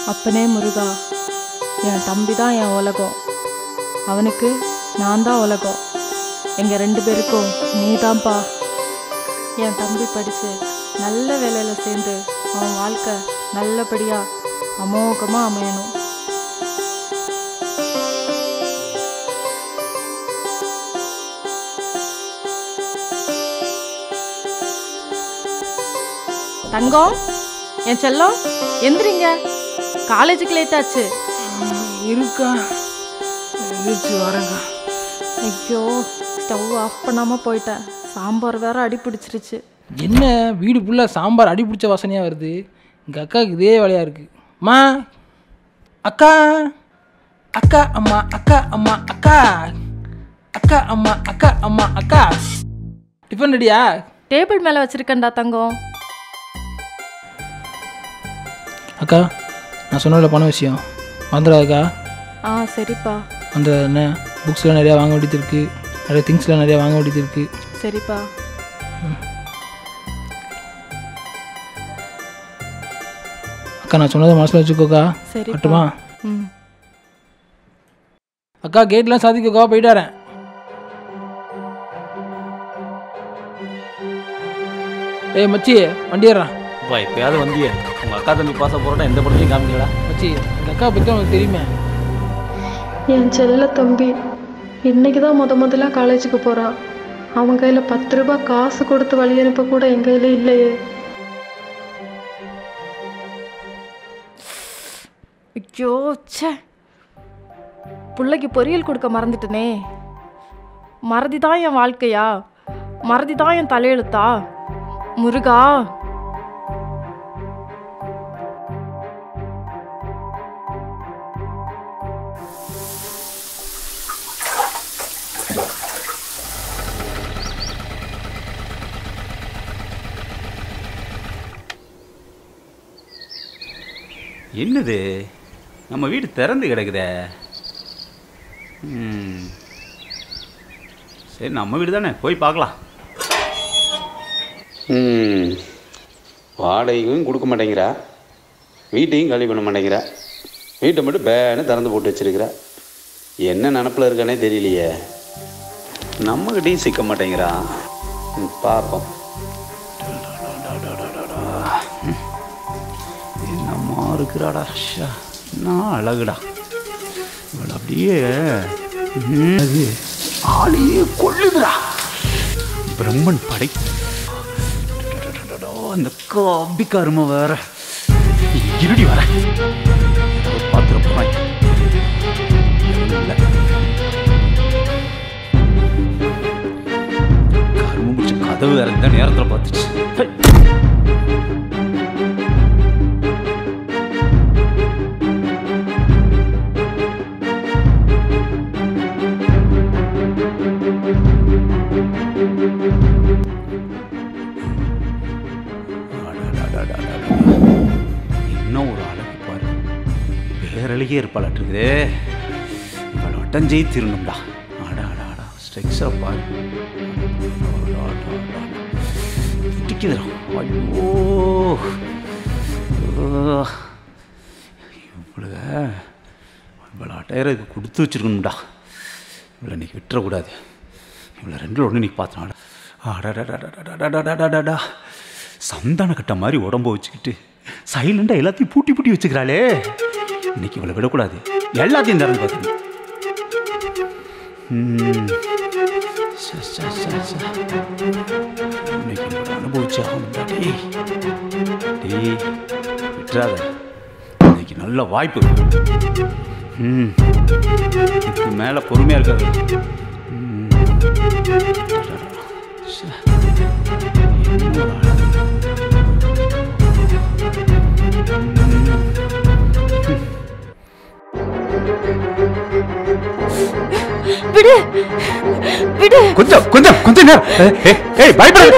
அப்பனே முருகா, என் தம்பி தான் என் உலகம். அவனுக்கு நான் தான் உலகம். எங்கள் 2 பேருக்கும் நீ தான்ப்பா. என் தம்பி படித்து நல்ல வேலையில் சேர்ந்து அவன் வாழ்க்கை நல்லபடியாக அமோகமாக அமையணும். தங்கம், என் செல்லம், எந்திரிங்க. காலேஜுக்கு லேட் ஆச்சு. இருக்கா, எந்திரிச்சு வரேங்க. ஐயோ, ஸ்டவ் ஆஃப் பண்ணாமல் போயிட்டேன். சாம்பார் வேற அடி பிடிச்சிருச்சு. என்ன வீடு ஃபுல்லாக சாம்பார் அடி பிடிச்ச வாசனையாக வருது? எங்கள் அக்காவுக்கு இதே வேலையாக இருக்குது. அம்மா, அக்கா, அக்கா அம்மா, அக்கா அம்மா, அக்கா, அக்கா அம்மா, அக்கா அம்மா, அக்கா. டிஃபன் ரெடியா? டேபிள் மேலே வச்சுருக்கேன்டா தங்கம். அக்கா, நான் சொன்னதில்ல பண விஷயம் வந்துடாதுக்கா. சரிப்பா. அந்த என்ன புக்ஸ்லாம் நிறையா வாங்க வேண்டியது இருக்குது, நிறைய திங்ஸ்லாம் நிறையா வாங்க வேண்டியது இருக்குது. சரிப்பா. அக்கா, நான் சொன்னதை மனசில் வச்சுக்கோக்கா. சரி கட்டுமா? அக்கா, கேட்லாம் சாதிக்கோக்கா, போயிட்டு வரேன். ஏய் மச்சி, வண்டி ஏறான். அப்பா எப்போயாவது வந்தியே, உங்கள் அக்கா தம்பி பாச போகிறோன்னா எந்த படத்தையும் காமிக்கலடா. மச்சி, எங்கள் அக்கா பற்றி உனக்கு தெரியுமே. என் செல்ல தம்பி இன்னைக்கு தான் முதல்ல காலேஜுக்கு போகிறான். அவன் கையில் 10 ரூபாய் காசு கொடுத்து வழி அனுப்ப கூட என் கையில் இல்லையே. ஐயோ, ச்சே, பிள்ளைக்கு பொரியல் கொடுக்க மறந்துட்டனே. மறதி தான் என் வாழ்க்கையா? மறதி தான் என் தலையெழுத்தா? முருகா, என்னது நம்ம வீடு திறந்து கிடக்குதே. சரி, நம்ம வீடு தானே, போய் பார்க்கலாம். வாடகையும் கொடுக்க மாட்டேங்கிறா, வீட்டையும் காலி பண்ண மாட்டேங்கிறா, வீட்டை மட்டும் பேன்னு திறந்து போட்டு வச்சிருக்கிறா. என்ன நினப்பில் இருக்கானே தெரியலையே. நம்மகிட்டையும் சிக்க மாட்டேங்கிறா. பார்ப்போம். என்னம்மா இருக்கிறாடா, நான் அழகுடா. இவள் அப்படியே ஆளையே கொள்ளுதுடா. பிரம்மன் படை. அந்த காபிக்காரமா வேற இருடி வர பார்த்துருப்பாங்க. கரும்பு முடிச்ச கதவு வேற இந்த நேரத்தில் பார்த்துச்சு. இன்னும் ஒரு அழகு பாரு, பேரழகே இருப்பாளாட்டுருக்குது. இவளை வட்டம் ஜெயி திருணும்டா. ஆடா ஆடா ஆடா, ஸ்ட்ரெக்ஸாக பாரு, பிடிக்குதுடா. ஐயோ, இவளை அட்டையருக்கு கொடுத்து வச்சுருக்கணும்டா. இவளை இன்னைக்கு விட்டுறக்கூடாது. இவளை 2 ஒன்று இன்னைக்கு பார்த்தோம். ஆடாடாடாடாடாடாடாடாடா, சந்தான கட்ட மாதிரி உடம்ப வச்சுக்கிட்டு சைலண்டாக எல்லாத்தையும் பூட்டி பூட்டி வச்சுக்கிறாளே. இன்னைக்கு இவளை விடக்கூடாது, எல்லாத்தையும் திறந்து பார்த்துக்கணும். இன்னைக்கு இவளை அனுபவிச்சு ஆகணும்டா. டேய் விட்டுறாத, இன்னைக்கு நல்ல வாய்ப்பு. இதுக்கு மேலே பொறுமையாக இருக்காது. விடு விடு, கொஞ்சம் கொஞ்சம் கொஞ்சம் நேரம். பயப்படாத,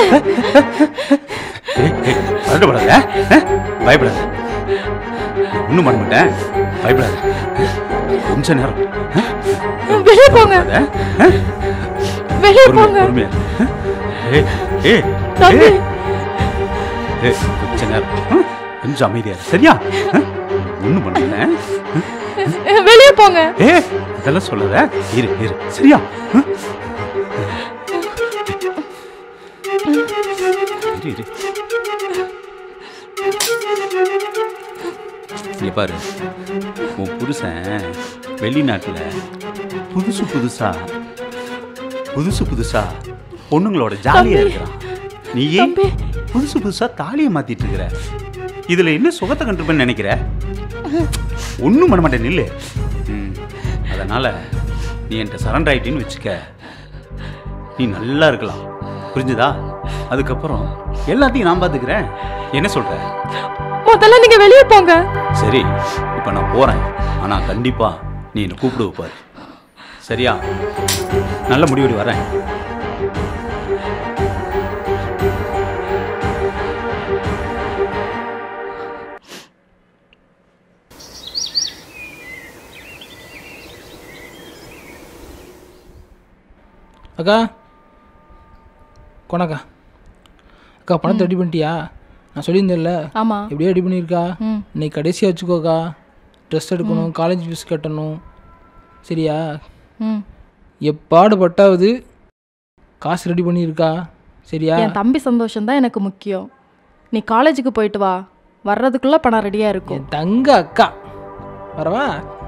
பயப்படாத, ஒன்றும் பண்ண மாட்டேன். பயப்படாத, கொஞ்சம் நேரம். வெளியே போங்க, வெளியே போங்க. கொஞ்ச நேரம் கொஞ்சம் அமைதியா, சரியா? ஒன்றும் பண்ணல. வெளியே போங்க. அதெல்லாம் சொல்லாத. இரு இரு சரியா? இரு இரு. இங்க பாரு, உன் புருஷன் வெளிநாட்டில் புதுசு புதுசா பொண்ணுங்களோட ஜாலியாக இருக்கிறான். நீ ஏன் புதுசா தாலியை மாத்திட்டு இருக்கிற? இதுல என்ன சுகத்தை கண்டுப்பேன்னு நினைக்கிற? ஒன்றும் பண்ண மாட்டேன் நில்லு. அதனால நீ என்கிட்ட சரண்டர் ஆயிட்டின்னு வச்சுக்க, நீ நல்லா இருக்கலாம். புரிஞ்சுதா? அதுக்கப்புறம் எல்லாத்தையும் நான் பார்த்துக்கிறேன். என்ன சொல்ற? முதல்ல நீங்க வெளியே போங்க. சரி, இப்போ நான் போறேன். ஆனா கண்டிப்பா நீ என்னை கூப்பிடு வைப்பாரு. சரியா? நல்ல முடிவெடி வரேன். அக்கா கொணக்கா. அக்கா பணத்தை ரெடி பண்ணிட்டியா? நான் சொல்லியிருந்தேன்ல. ஆமாம். எப்படியோ ரெடி பண்ணியிருக்கா. இன்னைக்கு கடைசியாக வச்சுக்கோக்கா. ட்ரெஸ் எடுக்கணும், காலேஜ் ஃபீஸ் கட்டணும். சரியா? எப்பாடுபட்டாவது காசு ரெடி பண்ணியிருக்கா. சரியா? என் தம்பி சந்தோஷம்தான் எனக்கு முக்கியம். நீ காலேஜுக்கு போயிட்டு வா, வர்றதுக்குள்ளே பணம் ரெடியாக இருக்கும். என் தங்க அக்கா வரவா?